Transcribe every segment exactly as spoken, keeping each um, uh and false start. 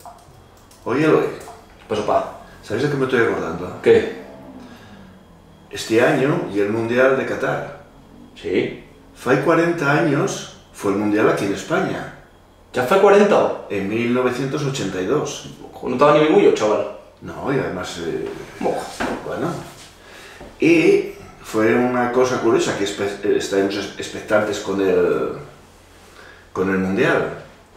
Oye, Eloy, ¿Qué pasó, pa? ¿sabes de qué me estoy acordando? ¿Qué? Este año y el Mundial de Qatar. ¿Sí? Fai cuarenta años fue el Mundial aquí en España, ¿Ya fue cuarenta? en mil novecientos ochenta y dos. No estaba ni mi bullo, chaval. No, y además, eh, Moja. bueno. Y fue una cosa curiosa, que espe- estábamos expectantes con el, con el Mundial.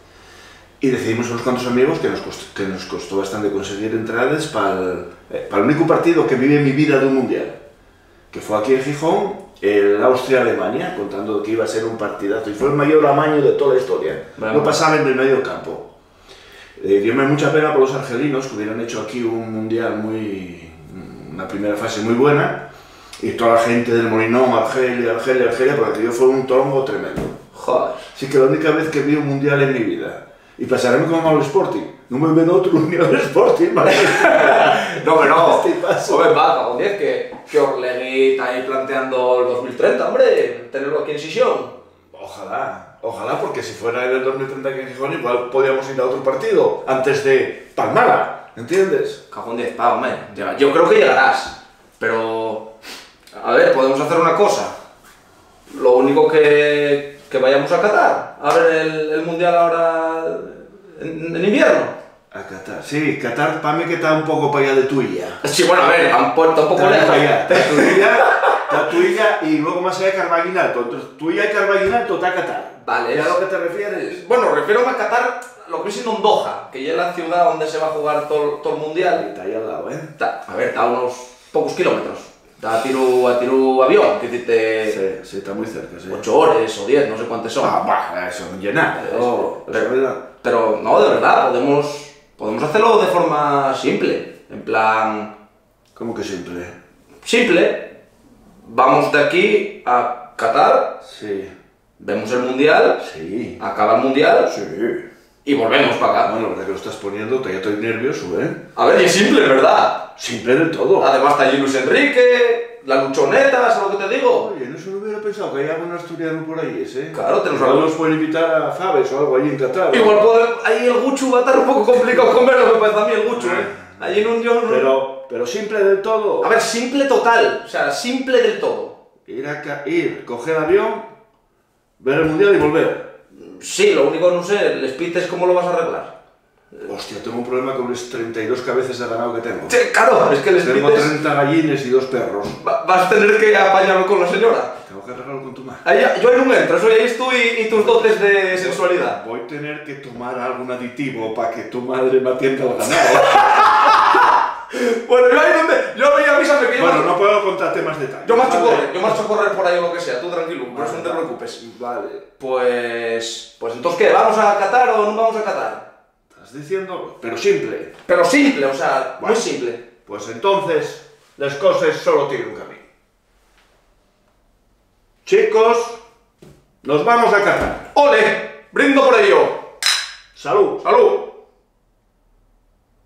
Y decidimos unos cuantos amigos que nos costó, que nos costó bastante conseguir entradas para el, eh, para el único partido que vive en mi vida de un Mundial, que fue aquí en Gijón, el Austria-Alemania, contando que iba a ser un partidazo, y fue el mayor amaño de toda la historia. Bueno. No pasaba en el medio campo. Eh, diome mucha pena por los argelinos, que hubieran hecho aquí un Mundial muy... una primera fase muy buena, y toda la gente del Molinón, Argelia, Argelia, Argelia, porque aquello fue un tronco tremendo. Joder. Así que la única vez que vi un Mundial en mi vida. Y pasarme como al Sporting. No me ven otro ni al Sporting, ¿vale? No, hombre, no. Este paso. Hombre, va, cago en diez, que, que Orlegui está ahí planteando el dos mil treinta, hombre, tenerlo aquí en sesión. Ojalá, ojalá, porque si fuera en el dos mil treinta que en Gijón, igual podíamos ir a otro partido antes de Palmara, ¿entiendes? Cago en diez, pa, hombre. Llega- Yo creo que llegarás, pero... A ver, podemos hacer una cosa. Lo único que... que vayamos a Qatar, a ver el, el Mundial ahora en, en invierno. A Qatar. Sí, Qatar, para mí que está un poco para allá de tuya. Sí, bueno, a ver, tampoco, tampoco Está lejos. para allá, está tuya, está tuya y luego más allá Carvaginato. Entonces, tuya y Carvaginato está Qatar. Vale, ¿Es a es- lo que te refieres? Bueno, refiero a Qatar, lo que es en Doha, que ya es la ciudad donde se va a jugar todo, todo el Mundial. Está ahí al lado, ¿eh? Está, a ver, está a unos pocos kilómetros. Está a tiro, a tiro avión, que te... Sí, sí, está muy cerca, sí. ocho horas o diez, no sé cuántas son. Ah, bah, eso no llena. Pero- Eso es verdad. Pero no, de verdad, podemos, podemos hacerlo de forma simple. En plan, ¿Cómo que simple? simple. Vamos de aquí a Qatar, Sí. vemos el Mundial, Sí. acaba el Mundial Sí. y volvemos para acá. Bueno, la verdad que lo estás poniendo, te- ya estoy nervioso, ¿eh? A ver, y es simple, ¿verdad? Simple del todo. Además está allí Luis Enrique, la luchoneta, ¿sabes lo que te digo? Oye, no se lo hubiera pensado que hay algún asturiano por ahí, ese. Claro, tenemos Igual algo. nos pueden invitar a Faves o algo allí en Qatar. ¿no? Igual poder, ahí el Guchu va a estar un poco complicado comerlo, me parece a mí el Guchu, ¿eh? Allí en un yo no... Pero, pero simple del todo. A ver, simple total, o sea, simple del todo. Ir, a ca- ir, coger avión, ver el mundial y volver. Sí, lo único, no sé, les pites cómo lo vas a arreglar. Hostia, tengo un problema con las treinta y dos cabezas de ganado que tengo. Sí, claro, es que les Tengo pites... treinta gallines y dos perros. va- vas a tener que apañarlo con la señora. Tengo que arreglarlo con tu madre. Ahí, ya- yo ahí no entro, eso ya es tú y, y tus dotes de sensualidad. Voy a tener que tomar algún aditivo para que tu madre me atienda al ganado. Bueno, yo ahí donde... Yo ahí avísame que yo... Bueno, marcho- no puedo contarte más detalles. Yo marcho a Vale. correr, yo marcho a correr por ahí o lo que sea, tú tranquilo, por eso no te preocupes. Vale. Pues... Pues entonces, ¿qué? ¿Vamos a Qatar o no vamos a Qatar? Estás diciendo, pero simple. Pero simple, o sea, muy Bueno. simple. Pues entonces, las cosas solo tienen un camino. Chicos, nos vamos a Qatar. ¡Ole! ¡Brindo por ello! Salud. ¡Salud!